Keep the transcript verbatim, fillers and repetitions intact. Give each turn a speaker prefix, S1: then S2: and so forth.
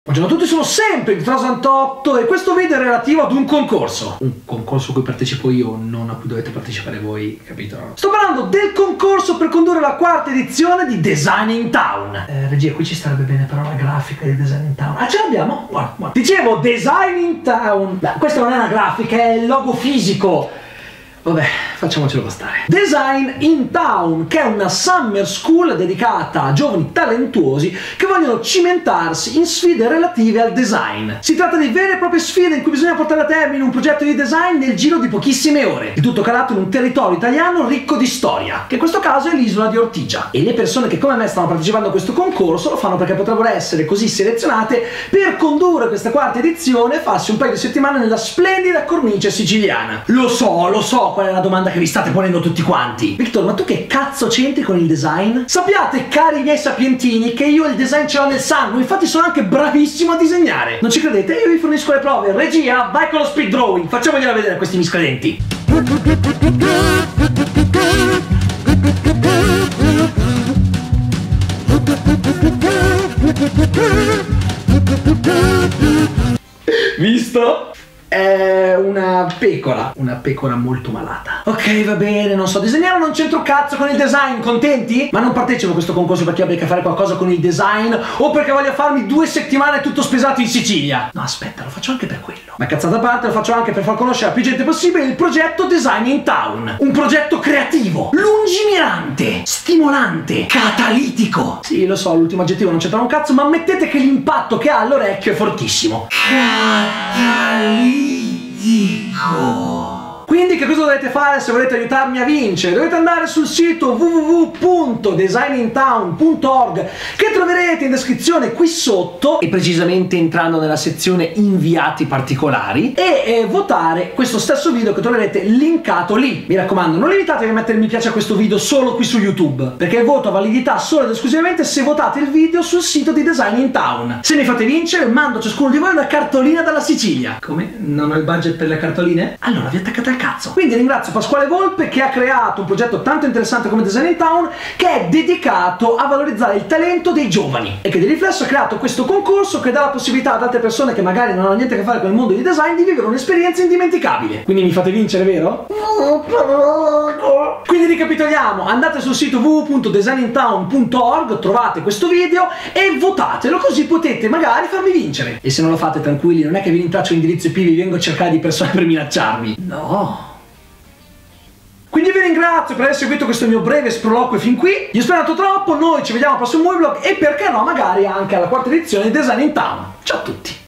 S1: Buongiorno a tutti, sono sempre il Trasantotto e questo video è relativo ad un concorso. Un concorso a cui partecipo io, non a cui dovete partecipare voi, capito? Sto parlando del concorso per condurre la quarta edizione di Design in Town. Eh, regia, qui ci starebbe bene però la grafica di Design in Town. Ah, ce l'abbiamo? Guarda, guarda. Dicevo, Design in Town. Beh, questa non è una grafica, è il logo fisico. Vabbè, facciamocelo bastare. Design in Town, che è una summer school dedicata a giovani talentuosi che vogliono cimentarsi in sfide relative al design. Si tratta di vere e proprie sfide in cui bisogna portare a termine un progetto di design nel giro di pochissime ore. Il tutto calato in un territorio italiano ricco di storia, che in questo caso è l'isola di Ortigia. E le persone che come me stanno partecipando a questo concorso lo fanno perché potrebbero essere così selezionate per condurre questa quarta edizione e farsi un paio di settimane nella splendida cornice siciliana. Lo so, lo so qual è la domanda che vi state ponendo tutti quanti. Victor, ma tu che cazzo c'entri con il design? Sappiate, cari miei sapientini, che io il design ce l'ho nel sangue, infatti sono anche bravissimo a disegnare. Non ci credete? Io vi fornisco le prove. Regia, vai con lo speed drawing, facciamogliela vedere a questi miscredenti. Visto? È una pecora, una pecora molto malata. Ok, va bene, non so disegnare, non c'entro cazzo con il design, contenti? Ma non partecipo a questo concorso perché abbia a che fare qualcosa con il design o perché voglio farmi due settimane tutto spesato in Sicilia. No, aspetta, lo faccio anche per quello. Ma cazzata a parte, lo faccio anche per far conoscere a più gente possibile il progetto Design in Town. Un progetto creativo, lungimirante, stimolante, catalitico. Sì, lo so, l'ultimo aggettivo non c'entra un cazzo, ma ammettete che l'impatto che ha all'orecchio è fortissimo. Catalitico. Quindi che cosa dovete fare se volete aiutarmi a vincere? Dovete andare sul sito w w w punto design in town punto org che troverete in descrizione qui sotto, e precisamente entrando nella sezione inviati particolari, e eh, votare questo stesso video che troverete linkato lì. Mi raccomando, non limitatevi a mettere mi piace a questo video solo qui su YouTube, perché il voto ha validità solo ed esclusivamente se votate il video sul sito di Design in Town. Se mi fate vincere, mando a ciascuno di voi una cartolina dalla Sicilia. Come? Non ho il budget per le cartoline? Allora vi attaccate al cazzo. Quindi ringrazio Pasquale Volpe che ha creato un progetto tanto interessante come Design in Town, che è dedicato a valorizzare il talento dei giovani e che di riflesso ha creato questo concorso che dà la possibilità ad altre persone che magari non hanno niente a che fare con il mondo di design di vivere un'esperienza indimenticabile. Quindi mi fate vincere, vero? Quindi ricapitoliamo, andate sul sito w w w punto design in town punto org, trovate questo video e votatelo, così potete magari farmi vincere. E se non lo fate, tranquilli, non è che vi rintraccio l'indirizzo I P, vi vengo a cercare di persone per minacciarmi. No. Quindi vi ringrazio per aver seguito questo mio breve sproloquio fin qui. Io spero tanto troppo, noi ci vediamo al prossimo vlog e perché no magari anche alla quarta edizione di Design in Town. Ciao a tutti!